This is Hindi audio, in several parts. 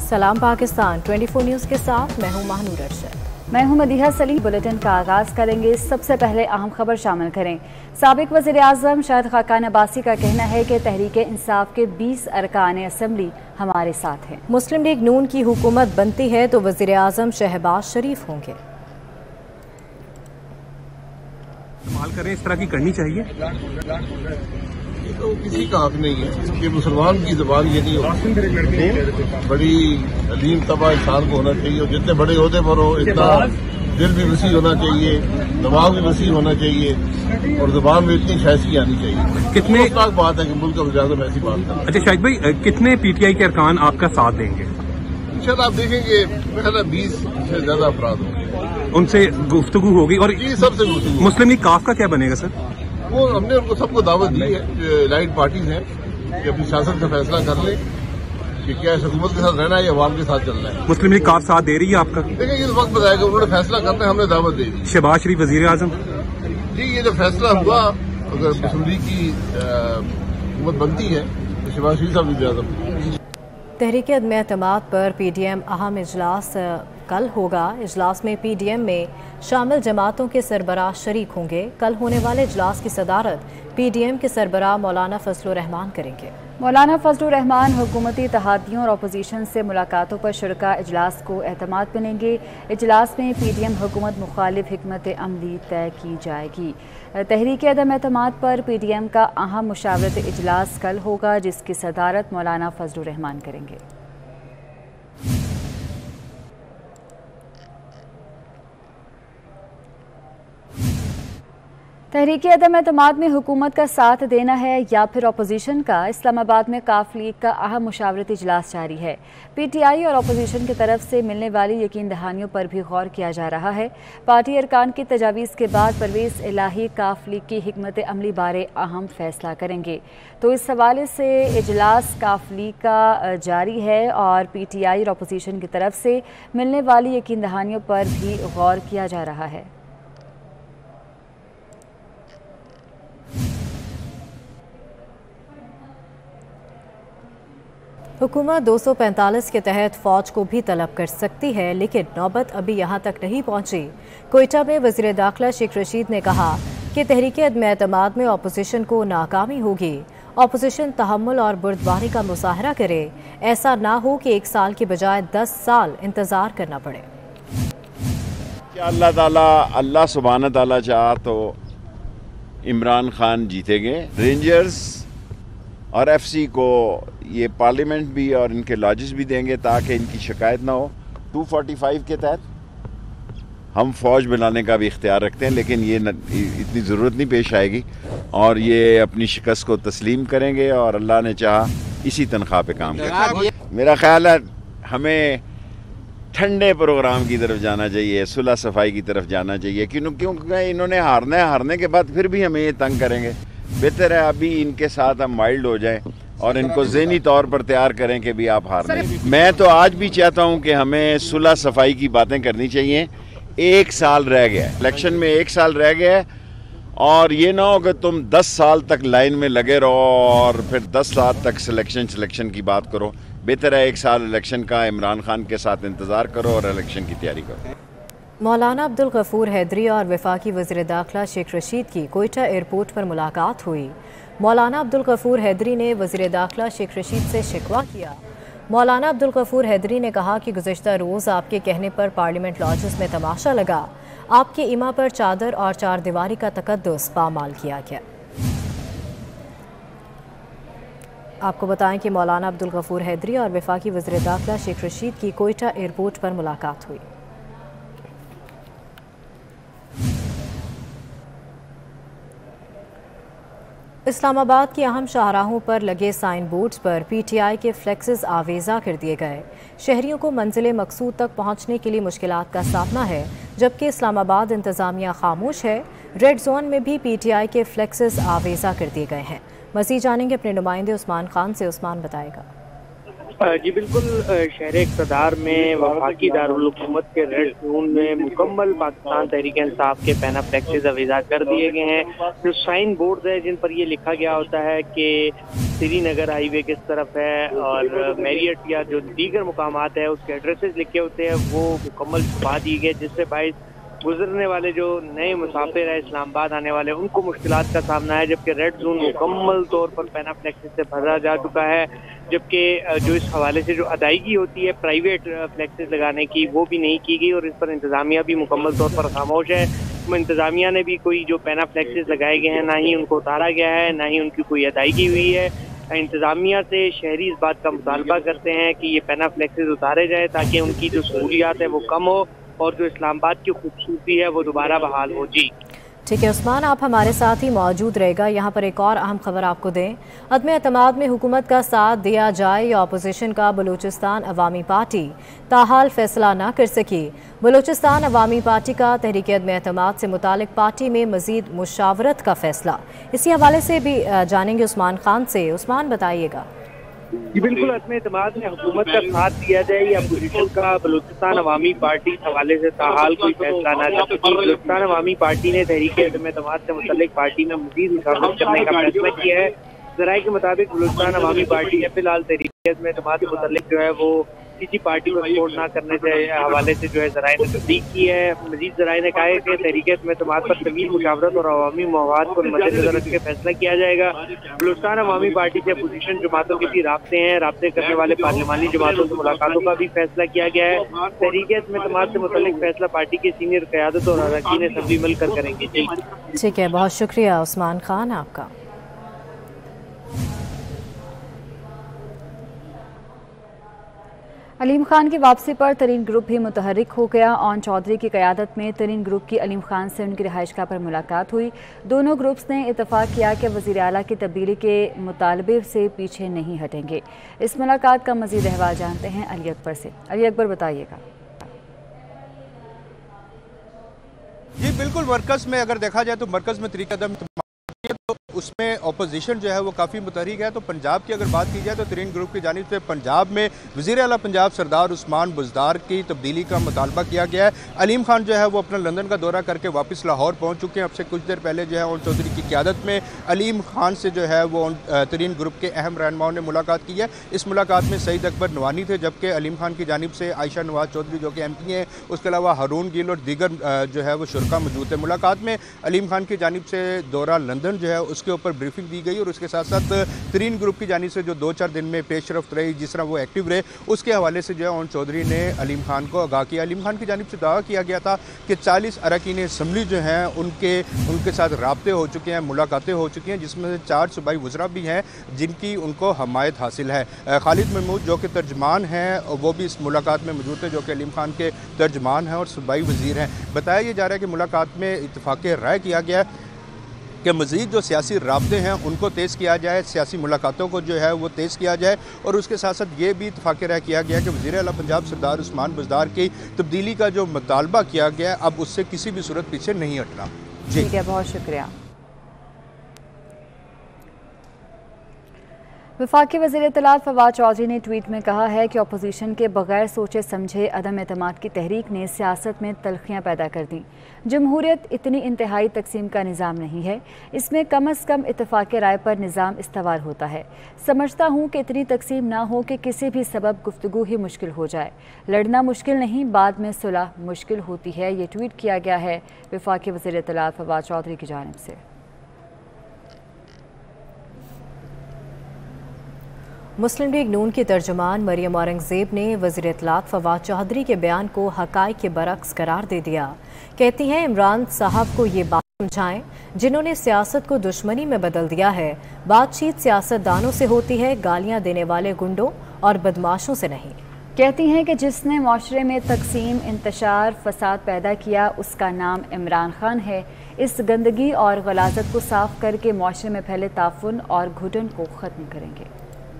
सलाम पाकिस्तान 24 न्यूज़ के साथ मैं हूं महानूर अरशद। मैं हूं मदीहा सलीम। बुलेटिन का आगाज करेंगे। सबसे पहले अहम खबर शामिल करें। साबिक वज़ीर आज़म शाहिद खाकान अब्बासी का कहना है कि तहरीक इंसाफ के 20 अरकान असम्बली हमारे साथ हैं। मुस्लिम लीग नून की हुकूमत बनती है तो वज़ीर आज़म शहबाज शरीफ होंगे। इस्तेमाल करें, इस तरह की करनी चाहिए। तो किसी का हक नहीं है कि मुसलमान की ज़बान ये नहीं होती। बड़ी अलीम तबा इंसान को होना चाहिए और जितने बड़े ओहदे पर हो इतना दिल भी वसी होना चाहिए, दिमाग भी वसी होना चाहिए और ज़बान में इतनी शायरी आनी चाहिए। कितने बात है कि मुल्क का वज़ीर ऐसी बात है। अच्छा शाहिद भाई, कितने पीटीआई के अरकान आपका साथ देंगे? इंशाल्लाह आप देखेंगे 20 से ज्यादा अफराद होंगे, उनसे गुफ्तगू होगी। और ये सबसे गुफ्तगू। मुस्लिम लीग काफ का क्या बनेगा सर? वो हमने उनको सबको दावत दी है, लाइट पार्टीज हैं, कि अपनी सियासत का फैसला कर लें कि क्या इस हुकूमत के साथ रहना है या अवाम के साथ चलना है। मुस्लिम लीग काफ साथ दे रही है आपका? देखिए ये वक्त बताएगा, उन्होंने फैसला करना है, हमने दावत दे दी। शहबाज शरीफ वजीर आजम जी, ये जो फैसला हुआ, अगर मुस्लिम लीग की हुकूमत बनती है तो शहबाज शरीफ साहब वज़ीर आज़म। तहरीक अदम एतमाद पर पीडीएम अहम इजलास कल होगा। इजलास में पीडीएम में शामिल जमातों के सरबराह शरीक होंगे। कल होने वाले इजलास की सदारत पीडीएम के सरबराह मौलाना फजलुर रहमान करेंगे। मौलाना फजलुर रहमान हुकूमती इत्तेहादियों और अपोजिशन से मुलाकातों पर शुरका इजलास को एतमाद बनेंगे। इजलास में पीडीएम हुकूमत मुखालिफ हिकमत अमली तय की जाएगी। तहरीक अदम एतमाद पर पीडीएम का अहम मुशावरत इजलास कल होगा, जिसकी सदारत मौलाना फजलुर रहमान करेंगे। तहरीक अदम एतमाद में हुकूमत का साथ देना है या फिर अपोजिशन का? इस्लामाबाद में काफ लीग का अहम मुशावरती इजलास जारी है। पीटीआई और अपोजिशन की तरफ से मिलने वाली यकीन दहानियों पर भी गौर किया जा रहा है। पार्टी अरकान की तजावीज़ के बाद परवेज़ इलाही काफ लीग की हिकमत अमली बारे अहम फैसला करेंगे। तो इस हवाले से इजलास काफ लीग का जारी है और पीटीआई और अपोजिशन की तरफ से मिलने वाली यकीन दहानियों पर भी गौर किया जा रहा है। हुकूमत 245 के तहत फौज को भी तलब कर सकती है, लेकिन नौबत अभी यहाँ तक नहीं पहुँची। कोयटा में वज़ीर दाखिला शेख रशीद ने कहा कि तहरीक अदम एतमाद में अपोजिशन को नाकामी होगी। अपोजिशन तहम्मुल और बुर्दबारी का मुजाहरा करे, ऐसा ना हो कि 1 साल के बजाय 10 साल इंतज़ार करना पड़े। अल्लाह सुब्हानहू तआला चाहा तो इमरान खान जीतेंगे। रेंजर्स और एफसी को ये पार्लियामेंट भी और इनके लॉजेस भी देंगे ताकि इनकी शिकायत ना हो। 245 के तहत हम फौज बनाने का भी इख्तियार रखते हैं, लेकिन ये इतनी ज़रूरत नहीं पेश आएगी और ये अपनी शिकस्त को तस्लीम करेंगे और अल्लाह ने चाहा इसी तनख्वाह पे काम करेंगे। मेरा ख्याल है हमें ठंडे प्रोग्राम की तरफ जाना चाहिए, सुलह सफाई की तरफ जाना चाहिए, क्योंकि इन्होंने हारना है, हारने के बाद फिर भी हमें ये तंग करेंगे। बेहतर है अभी इनके साथ हम माइल्ड हो जाएं और इनको ज़हनी तौर पर तैयार करें कि भी आप हार नहीं। मैं तो आज भी चाहता हूं कि हमें सुलह सफाई की बातें करनी चाहिए। 1 साल रह गया है, इलेक्शन में 1 साल रह गया है और ये ना हो कि तुम 10 साल तक लाइन में लगे रहो और फिर 10 साल तक सिलेक्शन की बात करो। बेहतर है 1 साल इलेक्शन का इमरान खान के साथ इंतज़ार करो और इलेक्शन की तैयारी करो। मौलाना अब्दुल गफूर हैदरी और वफाकी वज़ीर दाखिला शेख रशीद की कोयटा एयरपोर्ट पर मुलाकात हुई। मौलाना अब्दुल गफूर हैदरी ने वज़ीर दाखिला शेख रशीद से शिकवा किया। मौलाना अब्दुल गफूर हैदरी ने कहा कि गुज़िश्ता रोज़ आपके कहने पर पार्लियामेंट लॉजेस में तमाशा लगा, आपके इमा पर चादर और चारदीवारी का तकद्दुस पामाल किया गया। आपको बताएं कि मौलाना अब्दुल गफूर हैदरी और वफाकी वज़ीर दाखिला शेख रशीद की कोयटा एयरपोर्ट पर मुलाकात हुई। इस्लामाबाद की अहम शाहराहों पर लगे साइन बोर्ड्स पर पीटीआई के फ्लेक्सेस आवेजा कर दिए गए। शहरियों को मंजिल मकसूद तक पहुंचने के लिए मुश्किलात का सामना है, जबकि इस्लामाबाद इंतज़ामिया खामोश है। रेड जोन में भी पीटीआई के फ्लेक्सेस आवेजा कर दिए गए हैं। मज़ीद जानेंगे अपने नुमाइंदे उस्मान खान से। उस्मान बताएगा। जी बिल्कुल, शहर इक़्तिदार में वफाकी दारुल हुकूमत के रेड जोन में मुकम्मल पाकिस्तान तहरीक इंसाफ के पैना फ्लेक्सेस अवेजा कर दिए गए हैं। जो साइन बोर्ड है जिन पर ये लिखा गया होता है कि श्रीनगर हाईवे किस तरफ है और मैरियट या जो दीगर मुकामात है उसके एड्रेसेस लिखे होते हैं वो मुकम्मल छुपा दिए गए, जिससे बाइस गुजरने वाले जो नए मुसाफिर है इस्लामाबाद आने वाले उनको मुश्किलात का सामना है। जबकि रेड जोन मुकम्मल तौर पर पैनाफ्लेक्सिस से भरा जा चुका है, जबकि जो इस हवाले से जो अदायगी होती है प्राइवेट फ्लेक्सिस लगाने की वो भी नहीं की गई और इस पर इंतजामिया भी मुकम्मल तौर पर खामोश है। इंतजामिया ने भी कोई जो पैनाफ्लेक्सिस लगाए गए हैं ना ही उनको उतारा गया है, ना ही उनकी कोई अदायगी हुई है। इंतजामिया से शहरी इस बात का मुतालबा करते हैं कि ये पैनाफ्लेक्सिस उतारे जाए ताकि उनकी जो सहूलियात है वो कम हो और जो इस्लामाबाद की खूबसूरती है वो दोबारा बहाल हो। जी ठीक है उस्मान, आप हमारे साथ ही मौजूद रहेगा। यहाँ पर एक और अहम खबर आपको दें, अदम एतमाद में हुकूमत का साथ दिया जाए या अपोजिशन का बलूचिस्तान अवामी पार्टी ताहाल फैसला न कर सकी। बलूचिस्तान अवामी पार्टी का तहरीक अदम एतमाद से मुतालिक पार्टी में मजीद मुशावरत का फैसला, इसी हवाले से भी जानेंगे उस्मान खान से। उस्मान बताइएगा। जी बिल्कुल, अदम एतमाद में हुकूमत का साथ दिया जाए या अपोजिशन का बलूचिस्तान अवामी पार्टी हवाले से ताहाल कोई फैसला न कर सकी। बलूचिस्तान अवामी पार्टी ने तहरीक अदम एतमाद से मुतल्लिक पार्टी में मजीद मुशावरत करने का फैसला किया है। ज़राए के मुताबिक बलूचिस्तान अवामी पार्टी ने फिलहाल तहरीक अदम एतमाद से मुतल्लिक जो है वो किसी पार्टी को सपोर्ट ना करने के हवाले से जो है ज़राए ने तस्दीक की है। मजीद ज़राए ने कहा है कि तहरीक अदम एतमाद पर तवील मुशावरत और अवामी मवाद को मद्देनजर रख के फैसला किया जाएगा। बलूचिस्तान अवामी पार्टी से अपोजिशन जमातों के भी राब्ते करने वाले पार्लिमानी जमातों से मुलाकातों का भी फैसला किया गया है। तहरीक अदम एतमाद से मुतल्लिक फैसला पार्टी की सीनियर क़यादत और अरकान असम्बली मिलकर करेंगे। ठीक है, बहुत शुक्रिया उस्मान खान आपका। अलीम खान की वापसी पर तरीन ग्रुप भी मुतहरिक हो गया। ओन चौधरी की क़यादत में तरीन ग्रुप की अलीम खान से उनकी रिहाइशगाह पर मुलाकात हुई। दोनों ग्रुप्स ने इत्तफाक किया कि वज़ीर आला की तब्दीली के मुतालबे से पीछे नहीं हटेंगे। इस मुलाकात का मज़ीद अहवाल जानते हैं अली अकबर से। अली अकबर बताइएगा। जी बिल्कुल, मरकज़ में अगर देखा जाए तो मरकज़ में तरीक़ा कदम तो उसमें अपोजिशन जो है वो काफ़ी मुतहरिक है। तो पंजाब की अगर बात की जाए तो तरीन ग्रुप की जानिब से पंजाब में वज़ीर आला पंजाब सरदार उस्मान बुज़दार की तब्दीली का मुतालबा किया गया है। अलीम खान जो है वो अपना लंदन का दौरा करके वापस लाहौर पहुँच चुके हैं। अब से कुछ देर पहले जो है ओन चौधरी की क़यादत में अलीम खान से जो है वो तरीन ग्रुप के अहम रहनुमाओं ने मुलाकात की है। इस मुलाकात में सईद अकबर नवानी थे, जबकि अलीम खान की जानिब से आयशा नवाज चौधरी जो कि MP हैं, उसके अलावा हारून गिल और दीगर जो है वो शुरका मौजूद थे। मुलाकात में अलीम खान की जानिब से दौरा लंदन जो है उसके ऊपर ब्रीफिंग दी गई और उसके साथ साथ तरीन ग्रुप की जानिब से जो 2-4 दिन में पेशरफ्त रही, जिस तरह वो एक्टिव रहे, उसके हवाले से जो है ओन चौधरी ने अलीम खान को आगाह किया। अलीम खान की जानिब से दावा किया गया था कि 40 अरकान असम्बली जो हैं उनके साथ राब्ते हो चुके हैं, मुलाकातें हो चुकी हैं, जिसमें से 4 सूबाई वज़रा भी हैं जिनकी उनको हमायत हासिल है। खालिद महमूद जो कि तर्जमान हैं वो भी इस मुलाकात में मौजूद थे, जो कि अलीम खान के तर्जमान हैं और सूबाई वज़ीर हैं। बताया ये जा रहा है कि मुलाकात में इत्तफाक़ राय किया गया कि मज़ीद जो सियासी राब्ते हैं उनको तेज़ किया जाए, सियासी मुलाकातों को जो है वो तेज़ किया जाए और उसके साथ साथ ये भी इत्तफाक़ राय किया गया कि वज़ीर आला पंजाब सरदार उस्मान बुज़दार की तब्दीली का जो मुतालबा किया गया अब उससे किसी भी सूरत पीछे नहीं हटना। जी ठीक है, बहुत शुक्रिया। वफाकी वज़ीर इत्तलात फवाद चौधरी ने ट्वीट में कहा है कि अपोजिशन के बगैर सोचे समझे अदम एतमाद की तहरीक ने सियासत में तलखियाँ पैदा कर दी। जमहूरियत इतनी इंतहाई तकसीम का निज़ाम नहीं है, इसमें कम अज़ कम इत्तफाक़ राय पर निज़ाम इस्तवार होता है। समझता हूँ कि इतनी तकसीम ना हो कि किसी भी सबब गुफ्तगू ही मुश्किल हो जाए। लड़ना मुश्किल नहीं, बाद में सुलह मुश्किल होती है। ये ट्वीट किया गया है वफाकी वज़ीर इत्तलात फवाद चौधरी की जानिब से। मुस्लिम लीग नून की तर्जुमान मरियम औरंगज़ेब ने वज़ीर इत्तलात फवाद चौधरी के बयान को हक़ाइक़ के बरक्स करार दे दिया। कहती हैं इमरान साहब को ये बात समझाएं जिन्होंने सियासत को दुश्मनी में बदल दिया है। बातचीत सियासतदानों से होती है, गालियाँ देने वाले गुंडों और बदमाशों से नहीं। कहती हैं कि जिसने माशरे में तकसीम, इंतशार, फसाद पैदा किया उसका नाम इमरान खान है। इस गंदगी और गलाजत को साफ करके माशरे में फैले ताफुन और घुटन को ख़त्म करेंगे।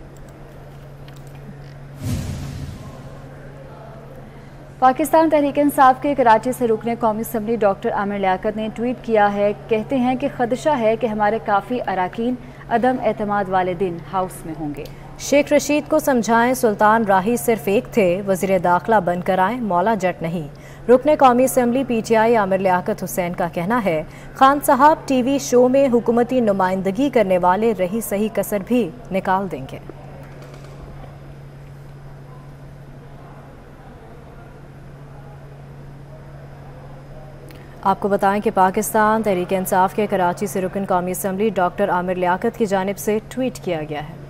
पाकिस्तान तहरीक इंसाफ के कराची से रुकने कौमी असम्बली डॉक्टर आमिर लियाकत ने ट्वीट किया है। कहते हैं कि खदशा है कि हमारे काफ़ी अरकान अदम एतमाद वाले दिन हाउस में होंगे। शेख रशीद को समझाएं सुल्तान राही सिर्फ एक थे, वज़ीर दाखिला बनकर आए, मौला जट नहीं। रुकने कौमी असम्बली PTI आमिर लियाकत हुसैन का कहना है, खान साहब TV शो में हुकूमती नुमाइंदगी करने वाले रही सही कसर भी निकाल देंगे। आपको बताएं कि पाकिस्तान तहरीक इंसाफ के कराची से रुकन कौमी असम्बली डॉक्टर आमिर लियाकत की जानिब से ट्वीट किया गया है।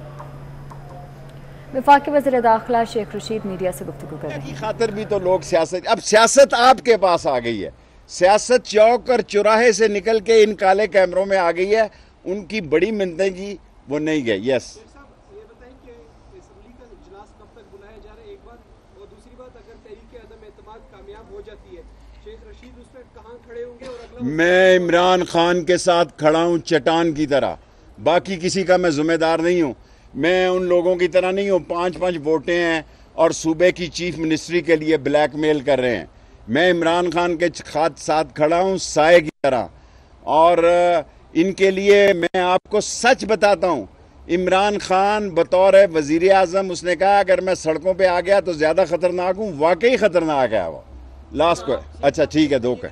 वफाकी वज़ीर दाखिला शेख रशीद मीडिया से गुफ्तगू कर रहे हैं। खातिर भी तो लोग सियासत, अब सियासत आपके पास आ गई है, सियासत चौक और चौराहे से निकल के इन काले कैमरों में आ गई है। उनकी बड़ी मिन्नतें जी वो नहीं गई। यस मैं इमरान खान के साथ खड़ा हूं चट्टान की तरह, बाकी किसी का मैं जिम्मेदार नहीं हूं। मैं उन लोगों की तरह नहीं हूं 5-5 वोटें हैं और सूबे की चीफ मिनिस्ट्री के लिए ब्लैकमेल कर रहे हैं। मैं इमरान खान के साथ खड़ा हूं साए की तरह, और इनके लिए मैं आपको सच बताता हूं, इमरान खान बतौर वजीर आजम उसने कहा अगर मैं सड़कों पे आ गया तो ज्यादा खतरनाक हूं। वाकई खतरनाक है वो। लास्ट को अच्छा ठीक है, 2 का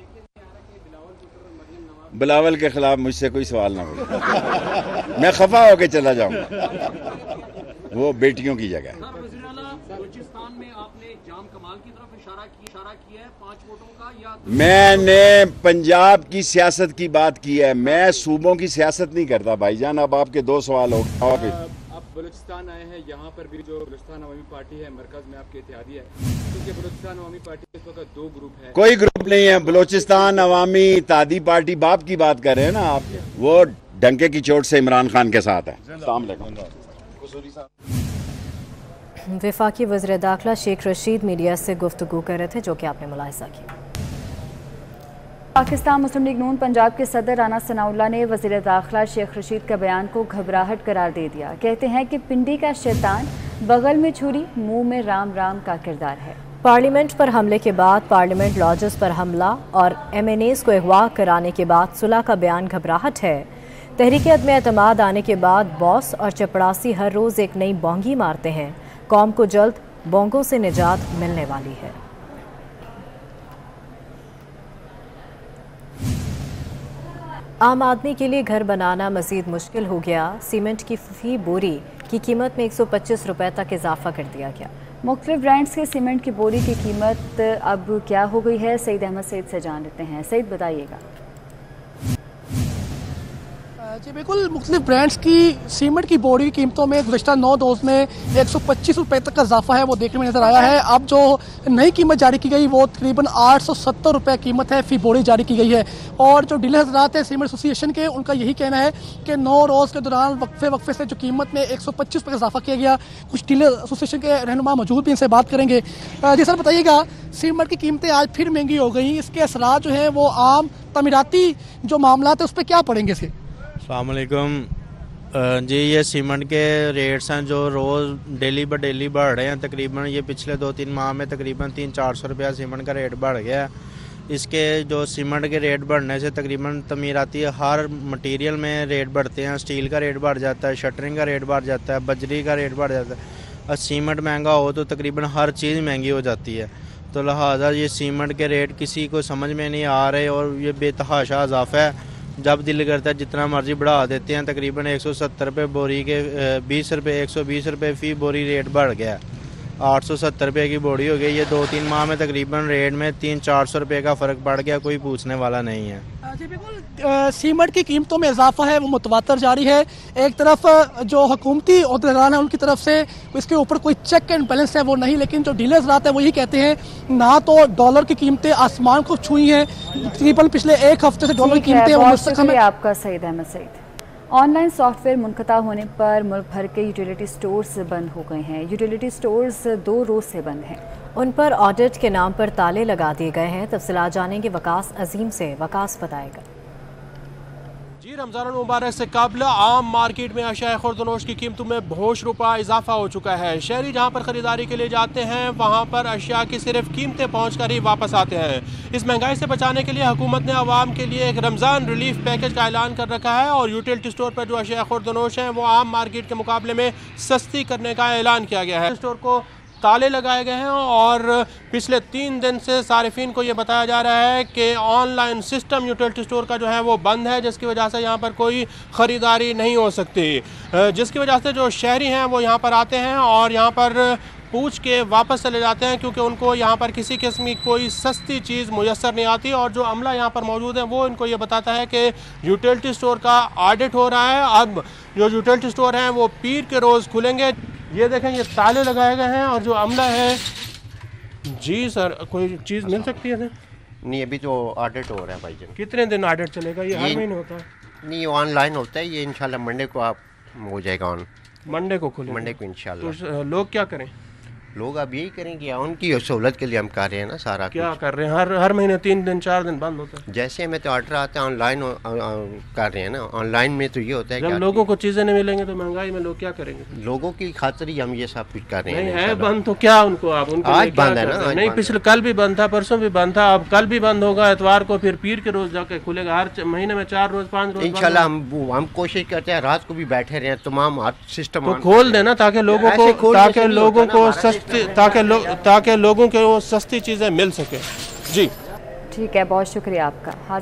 बिलावल के खिलाफ मुझसे कोई सवाल ना हो, मैं खफा होके चला जाऊंगा, वो बेटियों की जगह है। बलूचिस्तान में आपने जाम कमाल की तरफ इशारा किया है 5 वोटों का, या मैंने पंजाब की सियासत की बात की है, मैं सूबों की सियासत नहीं करता भाईजान। अब आपके 2 सवाल हो गए। आप बलूचिस्तान आए हैं, यहाँ पर भी जो बलूचिस्तान अवामी पार्टी है मरकज में आपकी इत्तेहादी है, क्योंकि बलूचिस्तान अवामी पार्टी इस वक्त 2 ग्रुप है। कोई ग्रुप नहीं है, बलूचिस्तान अवामी इत्तेहादी पार्टी बाप की बात कर रहे हैं ना आप, वो डंके की चोट से इमरान खान के साथ है। वफाकी वज़ीर दाखिला शेख रशीद मीडिया से गुफ्तगू कर रहे थे, जो कि आपने मुलाहिजा किया। पाकिस्तान मुस्लिम लीग नून पंजाब के सदर राना सनाउल्लाह ने वज़ीर दाखिला शेख रशीद का बयान को घबराहट करार दे दिया। कहते हैं कि पिंडी का शैतान बगल में छुरी मुंह में राम राम का किरदार है। पार्लियामेंट पर हमले के बाद पार्लियामेंट लॉजेस पर हमला और MNAs को अगवा कराने के बाद सुलह का बयान घबराहट है। तहरीक अदम एतमाद आने के बाद बॉस और चपड़ासी हर रोज़ एक नई बोंगी मारते हैं। कौम को जल्द बोंगों से निजात मिलने वाली है। आम आदमी के लिए घर बनाना मजीद मुश्किल हो गया। सीमेंट की फी बोरी की कीमत में 125 रुपए तक इजाफा कर दिया गया। मुख्तलिफ ब्रांड्स के सीमेंट की बोरी की कीमत अब क्या हो गई है, सईद अहमद सईद से जान लेते हैं। सईद बताइएगा। जी बिल्कुल, मुख्तलिफ ब्रांड्स की सीमेंट की बोरी की कीमतों में गुज़श्ता 9 रोज़ में 125 रुपये तक का इजाफा है वो देखने में नजर आया है। अब जो नई कीमत जारी की गई वो तकरीबन 870 रुपये कीमत है फी बोरी जारी की गई है। और जो डीलर हजरात हैं सीमेंट एसोसिएशन के, उनका यही कहना है कि 9 रोज़ के दौरान वक्फे से जो कीमत में 125 रुपये का इजाफा किया गया। कुछ डीलर एसोसिएशन के रहनुमा मौजूद भी, इनसे बात करेंगे। जी सर बताइएगा, सीमेंट की कीमतें आज फिर महंगी हो गई, इसके असरात जो है वो आम तमीराती जो मामला है उस पर क्या पड़ेंगे इसके? अस्सलामुअलैकुम जी, ये सीमेंट के रेट्स हैं जो रोज़ डेली ब डेली बढ़ रहे हैं। तकरीबन ये पिछले 2-3 माह में तकरीबन 300-400 रुपया सीमेंट का रेट बढ़ गया है। इसके जो सीमेंट के रेट बढ़ने से तकरीबन तमीराती हर मटेरियल में रेट बढ़ते हैं। स्टील का रेट बढ़ जाता है, शटरिंग का रेट बढ़ जाता है, बजरी का रेट बढ़ जाता है। और सीमेंट महंगा हो तो तकरीबन हर चीज़ महंगी हो जाती है। तो लिहाजा ये सीमेंट के रेट किसी को समझ में नहीं आ रहे और ये बेतहाशा इजाफा है। जब दिल करता है जितना मर्जी बढ़ा देते हैं। तकरीबन 170 रुपये बोरी के 20 रुपये 120 रुपये फ़ी बोरी रेट बढ़ गया। 870 रुपये की बोरी हो गई। ये 2-3 माह में तकरीबन रेट में 300-400 रुपये का फ़र्क पड़ गया, कोई पूछने वाला नहीं है। जी बिल्कुल, सीमेंट की कीमतों में इजाफा है वो मुतवातर जारी है। एक तरफ जो हुकूमती अहदेदारान है उनकी तरफ से इसके ऊपर कोई चेक एंड बैलेंस है वो नहीं, लेकिन जो डीलर्स रहते हैं वो यही कहते हैं ना तो डॉलर की कीमतें आसमान को छुई हैं। तकरीबन पिछले 1 हफ्ते से डॉलर की कीमतें आपका सईद अहमद सईद। ऑनलाइन सॉफ्टवेयर मुनक़ता होने पर मुल्क भर के यूटिलिटी स्टोर्स बंद हो गए हैं। यूटिलिटी स्टोर्स 2 रोज़ से बंद हैं। उन पर ऑडिट के नाम पर ताले लगा दिए गए हैं। तफसीलात जानेंगे वकास अजीम से। वकास बताएगा। जी, रमज़ान मुबारक से कबल आम मार्केट में अशिया खुर्दनोश की कीमतों में बहुत रुपया इजाफा हो चुका है। शहरी जहां पर ख़रीदारी के लिए जाते हैं वहां पर अशिया की सिर्फ कीमतें पहुँच कर ही वापस आते हैं। इस महंगाई से बचाने के लिए हुकूमत ने आवाम के लिए एक रमज़ान रिलीफ पैकेज का ऐलान कर रखा है और यूटिलिटी स्टोर पर जो अशिया खुर्दनोश हैं वो आम मार्केट के मुकाबले में सस्ती करने का ऐलान किया गया है। स्टोर को ताले लगाए गए हैं और पिछले 3 दिन से सारिफिन को ये बताया जा रहा है कि ऑनलाइन सिस्टम यूटिलिटी स्टोर का जो है वो बंद है, जिसकी वजह से यहाँ पर कोई ख़रीदारी नहीं हो सकती, जिसकी वजह से जो शहरी हैं वो यहाँ पर आते हैं और यहाँ पर पूछ के वापस चले जाते हैं, क्योंकि उनको यहाँ पर किसी किस्म की कोई सस्ती चीज़ मुयस्सर नहीं आती। और जो अमला यहाँ पर मौजूद है वो इनको ये बताता है कि यूटिलिटी स्टोर का ऑडिट हो रहा है, अब जो यूटिलिटी स्टोर हैं वो पीर के रोज़ खुलेंगे। ये देखें, ये ताले लगाए गए हैं और जो अमला है, जी सर कोई चीज़ मिल सकती है सर? नहीं, अभी तो ऑडिट हो रहा है भाई जी। कितने दिन ऑडिट चलेगा? ये हर महीने होता है? नहीं, ऑनलाइन होता है ये, इंशाल्लाह मंडे को आप हो जाएगा ऑन। मंडे को खुलेगा? मंडे को इंशाल्लाह। तो लोग क्या करें? लोग अब यही करेंगे, उनकी सहूलत के लिए हम कर रहे हैं ना सारा। क्या कर रहे हैं? हर महीने 3 दिन 4 दिन बंद होता है। जैसे हमें तो ऑर्डर आता है ऑनलाइन कर रहे हैं ना। ऑनलाइन में तो ये होता है जब लोगों को चीज़ें नहीं मिलेंगी तो महंगाई में लोग क्या करेंगे? लोगों की खातिर ही हम ये सब कुछ कर रहे हैं। नहीं है बंद तो क्या उनको आप उनको आज बंद है ना? नहीं, पिछले कल भी बंद था, परसों भी बंद था, अब कल भी बंद होगा एतवार को, फिर पीर के रोज जाके खुलेगा। हर महीने में 4 रोज 5 रोज इंशाल्लाह हम कोशिश करते हैं रात को भी बैठे रहे, तमाम सिस्टम तो खोल देना ताकि लोगों को सस्ती चीज़ें मिल सके। जी ठीक है, बहुत शुक्रिया आपका।